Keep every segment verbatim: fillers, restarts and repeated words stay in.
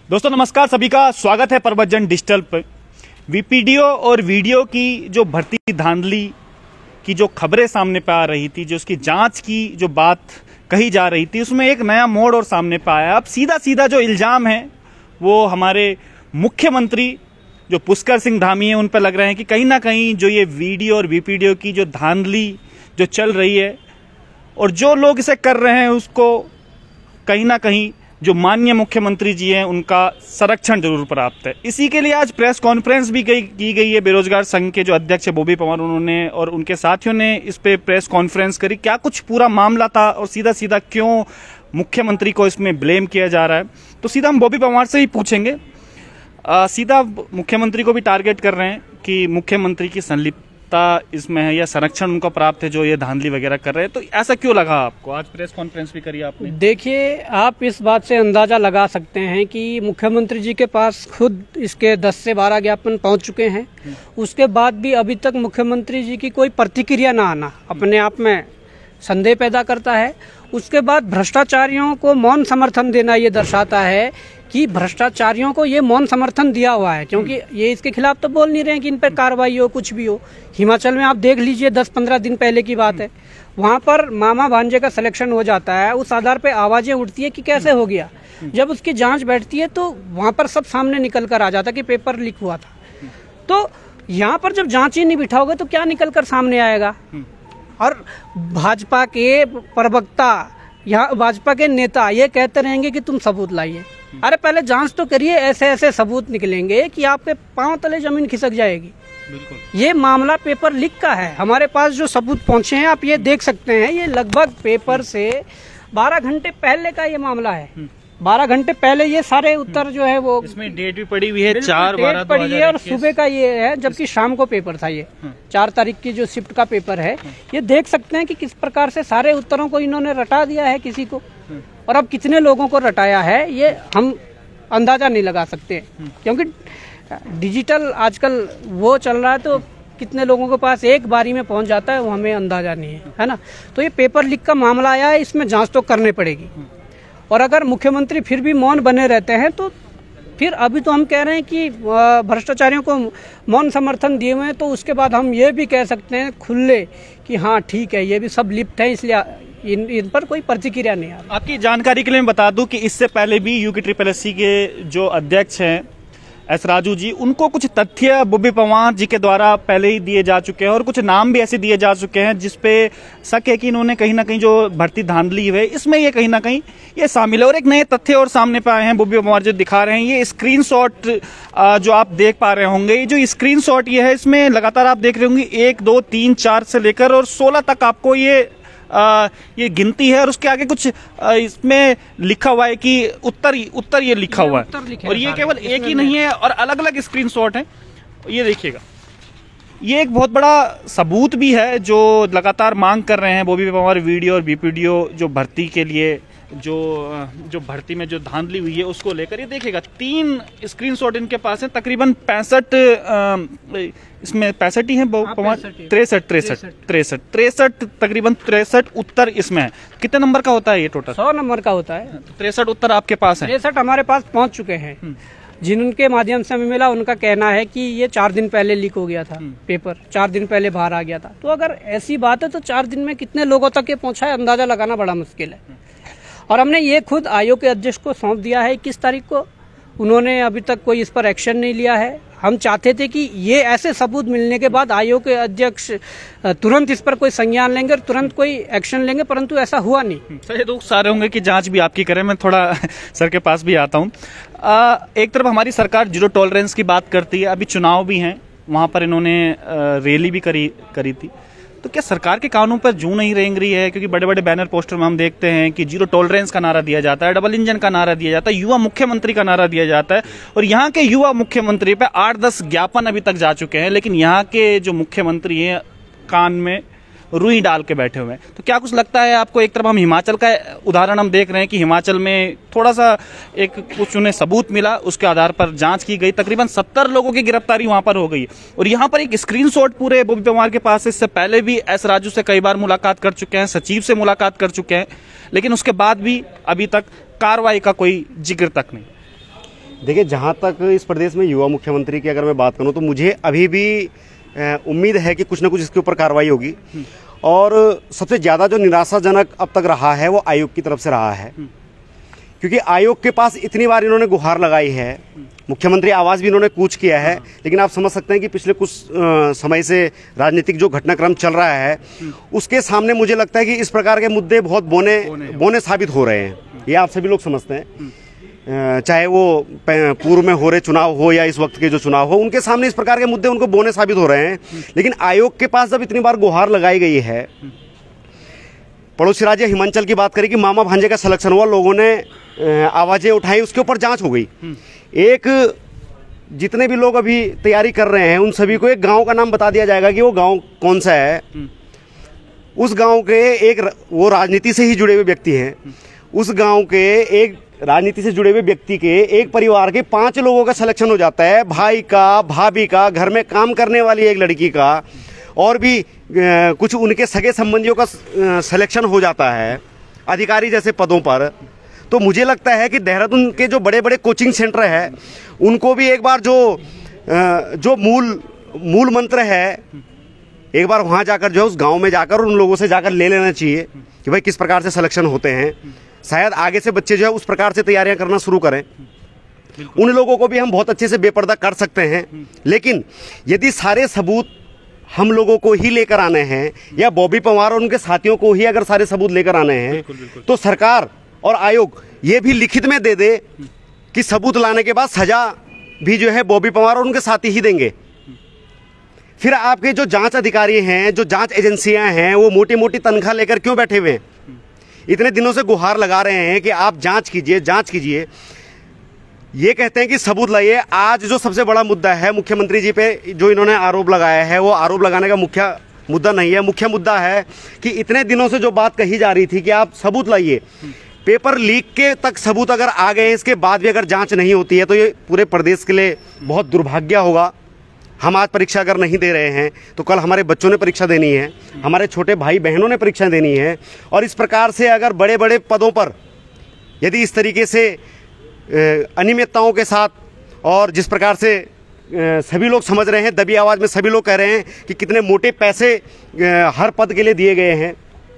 दोस्तों नमस्कार, सभी का स्वागत है प्रवचन डिजिटल पर। वीपीडीओ और वीडियो की जो भर्ती धांधली की जो खबरें सामने पे आ रही थी, जो उसकी जांच की जो बात कही जा रही थी, उसमें एक नया मोड़ और सामने पे आया। अब सीधा सीधा जो इल्जाम है वो हमारे मुख्यमंत्री जो पुष्कर सिंह धामी है उन पर लग रहे हैं कि कहीं ना कहीं जो ये वीडियो और वीपीडीओ की जो धांधली जो चल रही है और जो लोग इसे कर रहे हैं उसको कहीं ना कहीं जो माननीय मुख्यमंत्री जी हैं उनका संरक्षण जरूर प्राप्त है। इसी के लिए आज प्रेस कॉन्फ्रेंस भी की गई है। बेरोजगार संघ के जो अध्यक्ष बॉबी पवार उन्होंने और उनके साथियों ने इस पे प्रेस कॉन्फ्रेंस करी। क्या कुछ पूरा मामला था और सीधा सीधा क्यों मुख्यमंत्री को इसमें ब्लेम किया जा रहा है, तो सीधा हम बॉबी पवार से ही पूछेंगे। आ, सीधा मुख्यमंत्री को भी टारगेट कर रहे हैं कि मुख्यमंत्री की संलिप्तता इसमें है या संरक्षण उनको प्राप्त है जो ये धांधली वगैरह कर रहे हैं। तो ऐसा क्यों लगा आपको? आज प्रेस कॉन्फ्रेंस भी करी आपने। देखिए, आप इस बात से अंदाजा लगा सकते हैं कि मुख्यमंत्री जी के पास खुद इसके दस से बारह ज्ञापन पहुंच चुके हैं। उसके बाद भी अभी तक मुख्यमंत्री जी की कोई प्रतिक्रिया ना आना अपने आप में संदेह पैदा करता है। उसके बाद भ्रष्टाचारियों को मौन समर्थन देना ये दर्शाता है कि भ्रष्टाचारियों को ये मौन समर्थन दिया हुआ है, क्योंकि ये इसके खिलाफ तो बोल नहीं रहे हैं कि इन पर कार्रवाई हो, कुछ भी हो। हिमाचल में आप देख लीजिए, दस पंद्रह दिन पहले की बात है, वहाँ पर मामा भांजे का सिलेक्शन हो जाता है। उस आधार पे आवाजें उठती है कि कैसे हो गया। जब उसकी जांच बैठती है तो वहाँ पर सब सामने निकल कर आ जाता कि पेपर लीक हुआ था। तो यहाँ पर जब जांच ही नहीं बिठाओगे तो क्या निकल कर सामने आएगा? और भाजपा के प्रवक्ता, यहाँ भाजपा के नेता ये कहते रहेंगे कि तुम सबूत लाइए। अरे पहले जांच तो करिए, ऐसे ऐसे सबूत निकलेंगे कि आपके पांव तले जमीन खिसक जाएगी। बिल्कुल। ये मामला पेपर लीक का है। हमारे पास जो सबूत पहुंचे हैं आप ये देख सकते हैं। ये लगभग पेपर से बारह घंटे पहले का ये मामला है। बारह घंटे पहले ये सारे उत्तर जो है वो इसमें डेट भी पड़ी हुई है, चार बारह पड़ी है और सुबह का ये है, जबकि शाम को पेपर था। ये चार तारीख की जो शिफ्ट का पेपर है, ये देख सकते हैं कि किस प्रकार से सारे उत्तरों को इन्होंने रटा दिया है किसी को, और अब कितने लोगों को रटाया है ये हम अंदाजा नहीं लगा सकते, क्योंकि डिजिटल आजकल वो चल रहा है। तो कितने लोगों के पास एक बारी में पहुंच जाता है वो हमें अंदाजा नहीं है, है ना। तो ये पेपर लीक का मामला आया है, इसमें जांच तो करनी पड़ेगी। और अगर मुख्यमंत्री फिर भी मौन बने रहते हैं तो फिर अभी तो हम कह रहे हैं कि भ्रष्टाचारियों को मौन समर्थन दिए हुए हैं, तो उसके बाद हम ये भी कह सकते हैं खुले कि हाँ ठीक है, ये भी सब लिप्त है, इसलिए इन, इन पर कोई प्रतिक्रिया नहीं आ रही। आपकी जानकारी के लिए मैं बता दूं कि इससे पहले भी यूके ट्रिपल एस सी के जो अध्यक्ष हैं एस राजू जी, उनको कुछ तथ्य बॉबी पवार जी के द्वारा पहले ही दिए जा चुके हैं और कुछ नाम भी ऐसे दिए जा चुके हैं जिसपे शक है कि इन्होंने कहीं ना कहीं जो भर्ती धांधली है इसमें ये कहीं ना कहीं ये शामिल है। और एक नए तथ्य और सामने पे आए हैं, बॉबी पवार जो दिखा रहे हैं, ये स्क्रीनशॉट जो आप देख पा रहे होंगे, ये जो स्क्रीनशॉट ये है, इसमें लगातार आप देख रहे होंगे एक दो तीन चार से लेकर और सोलह तक आपको ये आ, ये गिनती है। और उसके आगे कुछ आ, इसमें लिखा हुआ है कि उत्तर उत्तर ये लिखा हुआ है, और ये केवल एक ही नहीं है और अलग अलग स्क्रीनशॉट हैं। ये देखिएगा, ये एक बहुत बड़ा सबूत भी है जो लगातार मांग कर रहे हैं बॉबी पवार वीडियो और वीपीडीओ जो भर्ती के लिए जो जो भर्ती में जो धांधली हुई है उसको लेकर। ये देखिएगा, तीन स्क्रीनशॉट इनके पास है, तकरीबन पैंसठ इसमें पैंसठ ही है, तिरसठ तिरसठ तिरसठ तिरसठ तकरीबन तिरसठ उत्तर इसमें है। कितने नंबर का होता है ये टोटल? सौ नंबर का होता है। तिरसठ उत्तर आपके पास है? तिरसठ हमारे पास पहुंच चुके हैं। जिनके माध्यम से हमें मिला उनका कहना है कि ये चार दिन पहले लीक हो गया था पेपर, चार दिन पहले बाहर आ गया था। तो अगर ऐसी बात है तो चार दिन में कितने लोगों तक ये पहुंचा है अंदाजा लगाना बड़ा मुश्किल है। और हमने ये खुद आयोग के अध्यक्ष को सौंप दिया है इक्कीस तारीख को। उन्होंने अभी तक कोई इस पर एक्शन नहीं लिया है। हम चाहते थे कि ये ऐसे सबूत मिलने के बाद आयोग के अध्यक्ष तुरंत इस पर कोई संज्ञान लेंगे और तुरंत कोई एक्शन लेंगे, परंतु ऐसा हुआ नहीं। सर, ये तो सारे होंगे कि जांच भी आपकी करें। मैं थोड़ा सर के पास भी आता हूँ। एक तरफ हमारी सरकार जीरो टॉलरेंस की बात करती है, अभी चुनाव भी हैं, वहाँ पर इन्होंने रैली भी करी करी थी। तो क्या सरकार के कानों पर जू नहीं रेंग रही है? क्योंकि बड़े बड़े बैनर पोस्टर में हम देखते हैं कि जीरो टॉलरेंस का नारा दिया जाता है, डबल इंजन का नारा दिया जाता है, युवा मुख्यमंत्री का नारा दिया जाता है, और यहाँ के युवा मुख्यमंत्री पे आठ दस ज्ञापन अभी तक जा चुके हैं, लेकिन यहाँ के जो मुख्यमंत्री हैं कान में रुई डाल के बैठे हुए हैं। तो क्या कुछ लगता है आपको? एक तरफ हम हिमाचल का उदाहरण हम देख रहे हैं कि हिमाचल में थोड़ा सा एक कुछ उन्हें सबूत मिला, उसके आधार पर जांच की गई, तकरीबन सत्तर लोगों की गिरफ्तारी वहां पर हो गई। और यहाँ पर एक स्क्रीनशॉट पूरे बॉबी पवार के पास है। इससे पहले भी एस राजू से कई बार मुलाकात कर चुके हैं, सचिव से मुलाकात कर चुके हैं, लेकिन उसके बाद भी अभी तक कार्रवाई का कोई जिक्र तक नहीं। देखिए, जहाँ तक इस प्रदेश में युवा मुख्यमंत्री की अगर मैं बात करूँ तो मुझे अभी भी उम्मीद है कि कुछ ना कुछ इसके ऊपर कार्रवाई होगी। और सबसे ज़्यादा जो निराशाजनक अब तक रहा है वो आयोग की तरफ से रहा है, क्योंकि आयोग के पास इतनी बार इन्होंने गुहार लगाई है, मुख्यमंत्री आवास भी इन्होंने कूच किया है, लेकिन आप समझ सकते हैं कि पिछले कुछ आ, समय से राजनीतिक जो घटनाक्रम चल रहा है उसके सामने मुझे लगता है कि इस प्रकार के मुद्दे बहुत बोने बोने साबित हो रहे हैं। ये आप सभी लोग समझते हैं, चाहे वो पूर्व में हो रहे चुनाव हो या इस वक्त के जो चुनाव हो, उनके सामने इस प्रकार के मुद्दे उनको बोने साबित हो रहे हैं। लेकिन आयोग के पास जब इतनी बार गुहार लगाई गई है, पड़ोसी राज्य हिमाचल की बात करें कि मामा भांजे का सिलेक्शन हुआ, लोगों ने आवाजें उठाई, उसके ऊपर जांच हो गई। एक जितने भी लोग अभी तैयारी कर रहे हैं उन सभी को एक गांव का नाम बता दिया जाएगा कि वो गांव कौन सा है। उस गांव के एक, वो राजनीति से ही जुड़े हुए व्यक्ति हैं, उस गांव के एक राजनीति से जुड़े हुए व्यक्ति के एक परिवार के पांच लोगों का सिलेक्शन हो जाता है, भाई का, भाभी का, घर में काम करने वाली एक लड़की का, और भी कुछ उनके सगे संबंधियों का सिलेक्शन हो जाता है अधिकारी जैसे पदों पर। तो मुझे लगता है कि देहरादून के जो बड़े बड़े कोचिंग सेंटर है उनको भी एक बार जो जो मूल मूल मंत्र है, एक बार वहाँ जाकर जो है उस गांव में जाकर उन लोगों से जाकर ले लेना चाहिए कि भाई किस प्रकार से सिलेक्शन होते हैं। शायद आगे से बच्चे जो है उस प्रकार से तैयारियां करना शुरू करें। उन लोगों को भी हम बहुत अच्छे से बेपर्दा कर सकते हैं, लेकिन यदि सारे सबूत हम लोगों को ही लेकर आने हैं या बॉबी पंवार और उनके साथियों को ही अगर सारे सबूत लेकर आने हैं, बिल्कुल, बिल्कुल। तो सरकार और आयोग ये भी लिखित में दे दे कि सबूत लाने के बाद सजा भी जो है बॉबी पंवार और उनके साथी ही देंगे। फिर आपके जो जांच अधिकारी हैं, जो जांच एजेंसियां हैं, वो मोटी मोटी तनख्वाह लेकर क्यों बैठे हुए हैं? इतने दिनों से गुहार लगा रहे हैं कि आप जांच कीजिए, जांच कीजिए, ये कहते हैं कि सबूत लाइए। आज जो सबसे बड़ा मुद्दा है मुख्यमंत्री जी पे जो इन्होंने आरोप लगाया है, वो आरोप लगाने का मुख्य मुद्दा नहीं है। मुख्य मुद्दा है कि इतने दिनों से जो बात कही जा रही थी कि आप सबूत लाइए, पेपर लीक के तक सबूत अगर आ गए, इसके बाद भी अगर जांच नहीं होती है तो ये पूरे प्रदेश के लिए बहुत दुर्भाग्य होगा। हम आज परीक्षा अगर नहीं दे रहे हैं तो कल हमारे बच्चों ने परीक्षा देनी है, हमारे छोटे भाई बहनों ने परीक्षा देनी है। और इस प्रकार से अगर बड़े बड़े पदों पर यदि इस तरीके से अनियमितताओं के साथ, और जिस प्रकार से सभी लोग समझ रहे हैं, दबी आवाज़ में सभी लोग कह रहे हैं कि कितने मोटे पैसे हर पद के लिए दिए गए हैं,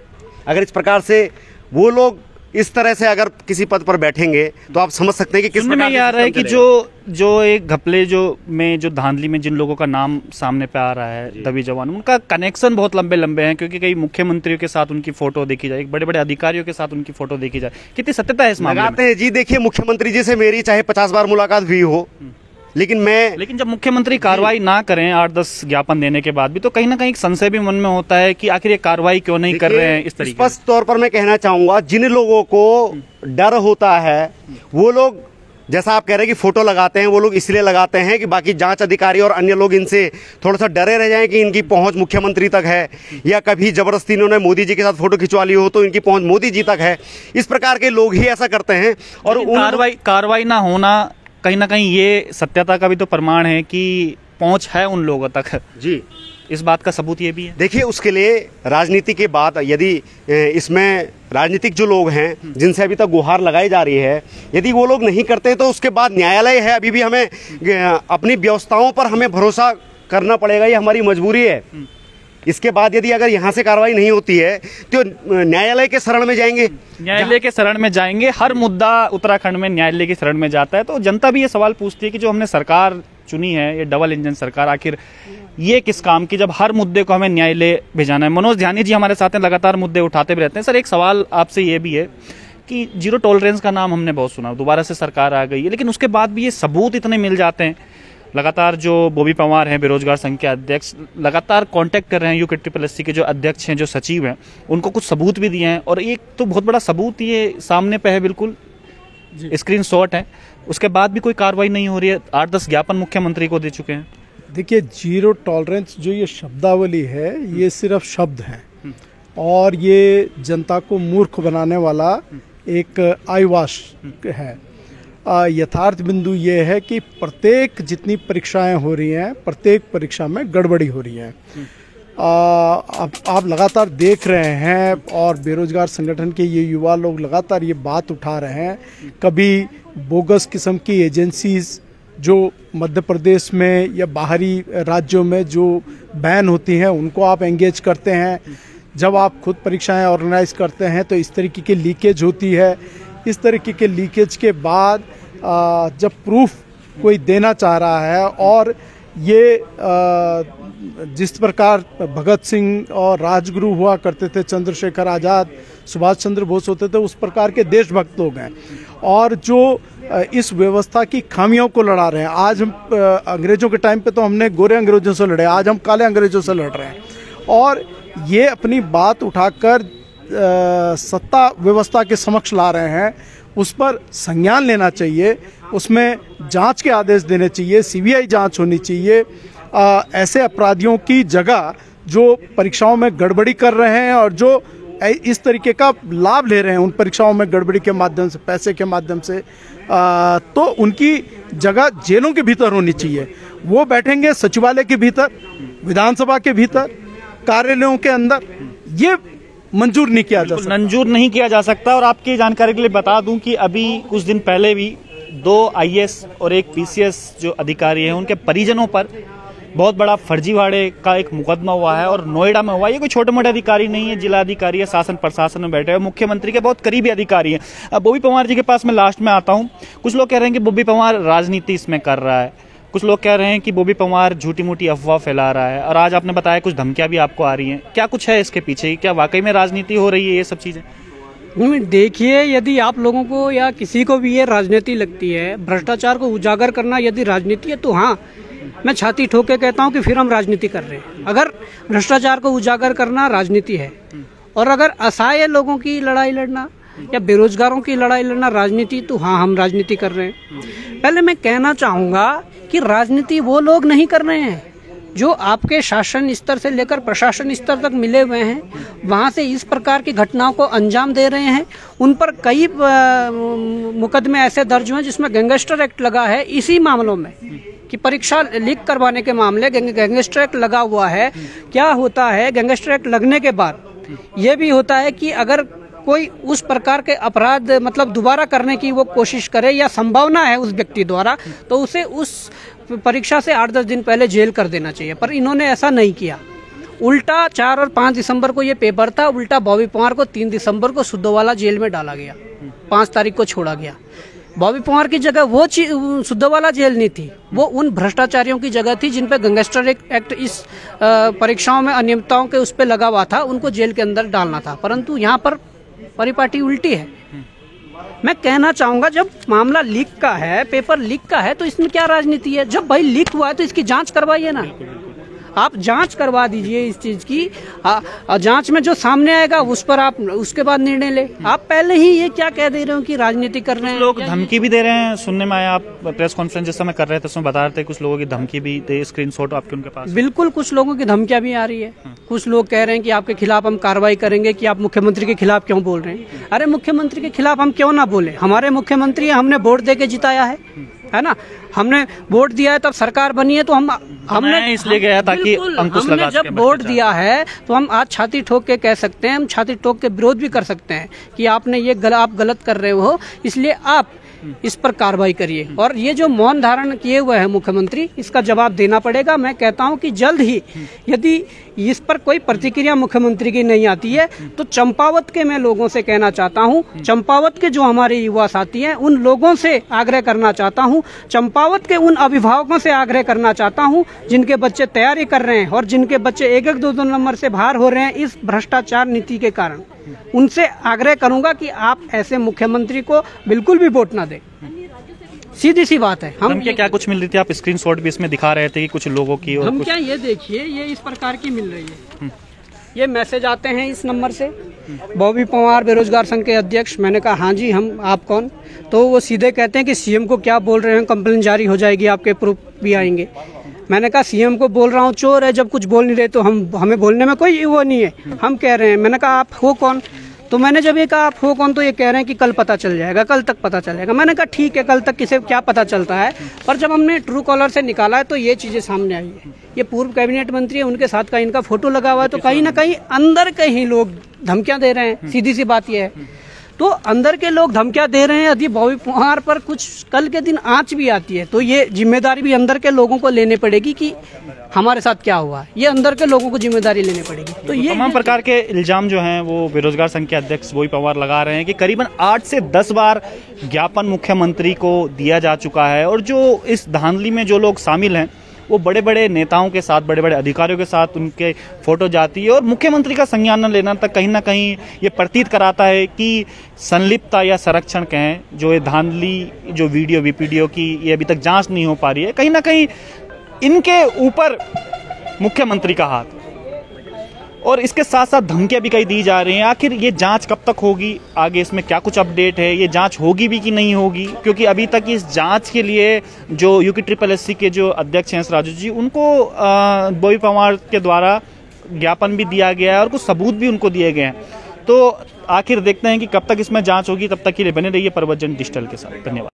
अगर इस प्रकार से वो लोग इस तरह से अगर किसी पद पर बैठेंगे तो आप समझ सकते हैं कि किस प्रकार में आ रहा है कि जो जो एक घपले जो में जो धांधली में जिन लोगों का नाम सामने पे आ रहा है, दबी जवान, उनका कनेक्शन बहुत लंबे लंबे हैं, क्योंकि कई मुख्यमंत्रियों के साथ उनकी फोटो देखी जाए, बड़े बड़े अधिकारियों के साथ उनकी फोटो देखी जाए। कितनी सत्यता है इस मामले में? हैं जी, देखिए मुख्यमंत्री जी से मेरी चाहे पचास बार मुलाकात हुई हो, लेकिन मैं लेकिन जब मुख्यमंत्री कार्रवाई ना करें आठ दस ज्ञापन देने के बाद भी, तो कहीं ना कहीं संशय भी मन में होता है कि आखिर ये कार्रवाई क्यों नहीं कर रहे हैं इस तरीके। स्पष्ट तौर पर मैं कहना चाहूंगा, जिन लोगों को डर होता है वो लोग, जैसा आप कह रहे हैं कि फोटो लगाते हैं, वो लोग इसलिए लगाते हैं कि बाकी जांच अधिकारी और अन्य लोग इनसे थोड़ा सा डरे रह जाएं कि इनकी पहुंच मुख्यमंत्री तक है, या कभी जबरदस्ती इन्होंने मोदी जी के साथ फोटो खिंचवा ली हो तो इनकी पहुंच मोदी जी तक है। इस प्रकार के लोग ही ऐसा करते हैं। और कार्रवाई कार्रवाई ना होना कहीं ना कहीं ये सत्यता का भी तो प्रमाण है कि पहुंच है उन लोगों तक जी, इस बात का सबूत ये भी है। देखिए, उसके लिए राजनीति के बाद यदि इसमें राजनीतिक जो लोग हैं जिनसे अभी तक गुहार लगाई जा रही है, यदि वो लोग नहीं करते तो उसके बाद न्यायालय है। अभी भी हमें अपनी व्यवस्थाओं पर हमें भरोसा करना पड़ेगा, ये हमारी मजबूरी है। इसके बाद यदि अगर यहाँ से कार्रवाई नहीं होती है तो न्यायालय के शरण में जाएंगे, न्यायालय के शरण में जाएंगे। हर मुद्दा उत्तराखंड में न्यायालय की शरण में जाता है। तो जनता भी ये सवाल पूछती है कि जो हमने सरकार चुनी है, ये डबल इंजन सरकार, आखिर ये किस काम की, जब हर मुद्दे को हमें न्यायालय भेजाना है। मनोज ध्यानी जी हमारे साथ हैं, लगातार मुद्दे उठाते भी रहते हैं। सर, एक सवाल आपसे ये भी है कि जीरो टॉलरेंस का नाम हमने बहुत सुना, दोबारा से सरकार आ गई है, लेकिन उसके बाद भी ये सबूत इतने मिल जाते हैं। लगातार जो बॉबी पंवार हैं, बेरोजगार संघ के अध्यक्ष, लगातार कांटेक्ट कर रहे हैं यूके ट्रिपल एस सी के जो अध्यक्ष हैं, जो सचिव हैं, उनको कुछ सबूत भी दिए हैं। और एक तो बहुत बड़ा सबूत ये सामने पे है, बिल्कुल स्क्रीन शॉट है, उसके बाद भी कोई कार्रवाई नहीं हो रही है। आठ दस ज्ञापन मुख्यमंत्री को दे चुके हैं। देखिए, जीरो टॉलरेंस जो ये शब्दावली है, ये सिर्फ शब्द है और ये जनता को मूर्ख बनाने वाला एक आईवाश है। यथार्थ बिंदु ये है कि प्रत्येक जितनी परीक्षाएं हो रही हैं, प्रत्येक परीक्षा में गड़बड़ी हो रही है। आप, आप लगातार देख रहे हैं और बेरोजगार संगठन के ये युवा लोग लगातार ये बात उठा रहे हैं। कभी बोगस किस्म की एजेंसीज जो मध्य प्रदेश में या बाहरी राज्यों में जो बैन होती हैं उनको आप एंगेज करते हैं। जब आप खुद परीक्षाएं ऑर्गेनाइज करते हैं तो इस तरीके की लीकेज होती है। इस तरीके के लीकेज के बाद जब प्रूफ कोई देना चाह रहा है और ये जिस प्रकार भगत सिंह और राजगुरु हुआ करते थे, चंद्रशेखर आज़ाद, सुभाष चंद्र बोस होते थे, उस प्रकार के देशभक्त लोग हैं और जो इस व्यवस्था की खामियों को लड़ा रहे हैं। आज हम अंग्रेजों के टाइम पे तो हमने गोरे अंग्रेजों से लड़े, आज हम काले अंग्रेजों से लड़ रहे हैं और ये अपनी बात उठाकर सत्ता व्यवस्था के समक्ष ला रहे हैं। उस पर संज्ञान लेना चाहिए, उसमें जांच के आदेश देने चाहिए, सीबीआई जांच होनी चाहिए। आ, ऐसे अपराधियों की जगह जो परीक्षाओं में गड़बड़ी कर रहे हैं और जो इस तरीके का लाभ ले रहे हैं उन परीक्षाओं में गड़बड़ी के माध्यम से, पैसे के माध्यम से, आ, तो उनकी जगह जेलों के भीतर होनी चाहिए। वो बैठेंगे सचिवालय के भीतर, विधानसभा के भीतर, कार्यालयों के अंदर। ये मंजूर नहीं किया जा सकता, मंजूर नहीं किया जा सकता। और आपकी जानकारी के लिए बता दूं कि अभी कुछ दिन पहले भी दो आईएएस और एक पीसीएस जो अधिकारी हैं उनके परिजनों पर बहुत बड़ा फर्जीवाड़े का एक मुकदमा हुआ है और नोएडा में हुआ। ये कोई छोटे मोटे अधिकारी नहीं है, जिला अधिकारी है, शासन प्रशासन में बैठे हुए, मुख्यमंत्री के बहुत करीबी अधिकारी हैं। अब बॉबी पवार जी के पास मैं लास्ट में आता हूँ। कुछ लोग कह रहे हैं कि बॉबी पवार राजनीति इसमें कर रहा है, कुछ लोग कह रहे हैं कि बॉबी पवार झूठी मूठी अफवाह फैला रहा है और आज आपने बताया कुछ धमकियां भी आपको आ रही हैं। क्या कुछ है इसके पीछे? क्या वाकई में राजनीति हो रही है ये सब चीजें? देखिए, यदि आप लोगों को या किसी को भी ये राजनीति लगती है, भ्रष्टाचार को उजागर करना यदि राजनीति है, तो हाँ, मैं छाती ठोक के कहता हूँ कि फिर हम राजनीति कर रहे हैं। अगर भ्रष्टाचार को उजागर करना राजनीति है और अगर असहाय लोगों की लड़ाई लड़ना या बेरोजगारों की लड़ाई लड़ना राजनीति, तो हाँ, हम राजनीति कर रहे हैं। पहले मैं कहना चाहूँगा कि राजनीति वो लोग नहीं कर रहे हैं जो आपके शासन स्तर से लेकर प्रशासन स्तर तक मिले हुए हैं, वहाँ से इस प्रकार की घटनाओं को अंजाम दे रहे हैं। उन पर कई मुकदमे ऐसे दर्ज हुए हैं जिसमें गैंगस्टर एक्ट लगा है। इसी मामलों में कि परीक्षा लीक करवाने के मामले गैंगस्टर एक्ट लगा हुआ है। क्या होता है, गैंगस्टर एक्ट लगने के बाद ये भी होता है कि अगर कोई उस प्रकार के अपराध मतलब दोबारा करने की वो कोशिश करे या संभावना है उस व्यक्ति द्वारा, तो उसे उस परीक्षा से आठ दस दिन पहले जेल कर देना चाहिए। पर इन्होंने ऐसा नहीं किया। उल्टा चार और पाँच दिसंबर को ये पेपर था, उल्टा बॉबी पवार को तीन दिसंबर को सुद्धवाला जेल में डाला गया, पाँच तारीख को छोड़ा गया। बॉबी पवार की जगह वो सुद्धवाला जेल नहीं थी, वो उन भ्रष्टाचारियों की जगह थी जिन पे गैंगस्टर एक्ट इस परीक्षाओं में अनियमितताओं के उस पर लगा हुआ था, उनको जेल के अंदर डालना था। परंतु यहाँ पर परिपाटी उल्टी है। मैं कहना चाहूंगा, जब मामला लीक का है, पेपर लीक का है, तो इसमें क्या राजनीति है? जब भाई लीक हुआ है तो इसकी जांच करवाइए ना, आप जांच करवा दीजिए इस चीज की। आ, जांच में जो सामने आएगा उस पर आप उसके बाद निर्णय ले। आप पहले ही ये क्या कह दे रहे हो कि राजनीति कर रहे हैं? लोग धमकी भी दे रहे हैं, सुनने में आया। आप प्रेस कॉन्फ्रेंस जिस समय कर रहे थे उसमें बता रहे थे कुछ लोगों की धमकी भी थे, स्क्रीनशॉट आपके उनके पास? बिल्कुल, कुछ लोगों की धमकियां भी आ रही है। कुछ लोग कह रहे हैं कि आपके खिलाफ हम कार्रवाई करेंगे, कि आप मुख्यमंत्री के खिलाफ क्यों बोल रहे हैं? अरे मुख्यमंत्री के खिलाफ हम क्यों ना बोले? हमारे मुख्यमंत्री हमने वोट दे के जिताया है, है ना? हमने वोट दिया है तब सरकार बनी है, तो हम हमने इसलिए गया था कि अंकुश लगा हमने जब वोट दिया है तो हम आज छाती ठोक के कह सकते हैं, हम छाती ठोक के विरोध भी कर सकते हैं कि आपने ये गल, आप गलत कर रहे हो, इसलिए आप इस पर कार्रवाई करिए। और ये जो मौन धारण किए हुए हैं मुख्यमंत्री, इसका जवाब देना पड़ेगा। मैं कहता हूं कि जल्द ही यदि इस पर कोई प्रतिक्रिया मुख्यमंत्री की नहीं आती है तो चंपावत के मैं लोगों से कहना चाहता हूं, चंपावत के जो हमारे युवा साथी हैं उन लोगों से आग्रह करना चाहता हूं, चंपावत के उन अभिभावकों से आग्रह करना चाहता हूं जिनके बच्चे तैयारी कर रहे हैं और जिनके बच्चे एक एक दो दो नंबर से बाहर हो रहे हैं इस भ्रष्टाचार नीति के कारण। उनसे आग्रह करूंगा कि आप ऐसे मुख्यमंत्री को बिल्कुल भी वोट ना दें। सीधी सी बात है। हम क्या क्या कुछ मिल रही थी? आप स्क्रीनशॉट भी इसमें दिखा रहे थे कि कुछ लोगों की और हम कुछ... क्या, ये देखिए, ये इस प्रकार की मिल रही है। ये मैसेज आते हैं इस नंबर से, बॉबी पवार बेरोजगार संघ के अध्यक्ष। मैंने कहा हाँ जी, हम आप कौन? तो वो सीधे कहते हैं कि सीएम को क्या बोल रहे हैं, कंप्लेन जारी हो जाएगी, आपके प्रूफ भी आएंगे। मैंने कहा सीएम को बोल रहा हूँ चोर है, जब कुछ बोल नहीं रहे तो हम हमें बोलने में कोई वो नहीं है, हम कह रहे हैं। मैंने कहा आप हो कौन? तो मैंने जब ये कहा आप हो कौन, तो ये कह रहे हैं कि कल पता चल जाएगा, कल तक पता चलेगा। मैंने कहा ठीक है, कल तक किसे क्या पता चलता है। पर जब हमने ट्रू कॉलर से निकाला है तो ये चीजें सामने आई है। ये पूर्व कैबिनेट मंत्री है, उनके साथ का इनका फोटो लगा हुआ है, तो कहीं ना कहीं अंदर के ही लोग धमकियां दे रहे हैं। सीधी सी बात ये है, तो अंदर के लोग धमकियां दे रहे हैं। यदि बॉबी पवार पर कुछ कल के दिन आंच भी आती है तो ये जिम्मेदारी भी अंदर के लोगों को लेने पड़ेगी कि हमारे साथ क्या हुआ। ये अंदर के लोगों को जिम्मेदारी लेनी पड़ेगी। तो ये तमाम प्रकार के इल्जाम जो हैं वो बेरोजगार संघ के अध्यक्ष बॉबी पवार लगा रहे हैं कि करीबन आठ से दस बार ज्ञापन मुख्यमंत्री को दिया जा चुका है, और जो इस धांधली में जो लोग शामिल हैं वो बड़े बड़े नेताओं के साथ, बड़े बड़े अधिकारियों के साथ उनके फोटो जाती है, और मुख्यमंत्री का संज्ञान न लेना तक कहीं ना कहीं ये प्रतीत कराता है कि संलिप्तता या संरक्षण कहें, जो ये धांधली, जो वीडियो वीपीडियो की ये अभी तक जांच नहीं हो पा रही है, कहीं ना कहीं इनके ऊपर मुख्यमंत्री का हाथ, और इसके साथ साथ धमकियां भी कई दी जा रही हैं। आखिर ये जांच कब तक होगी, आगे इसमें क्या कुछ अपडेट है, ये जांच होगी भी कि नहीं होगी, क्योंकि अभी तक इस जांच के लिए जो यूके ट्रिपल एस सी के जो अध्यक्ष हैं एस राजू जी, उनको बॉबी पवार के द्वारा ज्ञापन भी दिया गया है और कुछ सबूत भी उनको दिए गए हैं। तो आखिर देखते हैं कि कब तक इसमें जांच होगी। तब तक के लिए बने रहिए प्रवचन डिजिटल के साथ। धन्यवाद।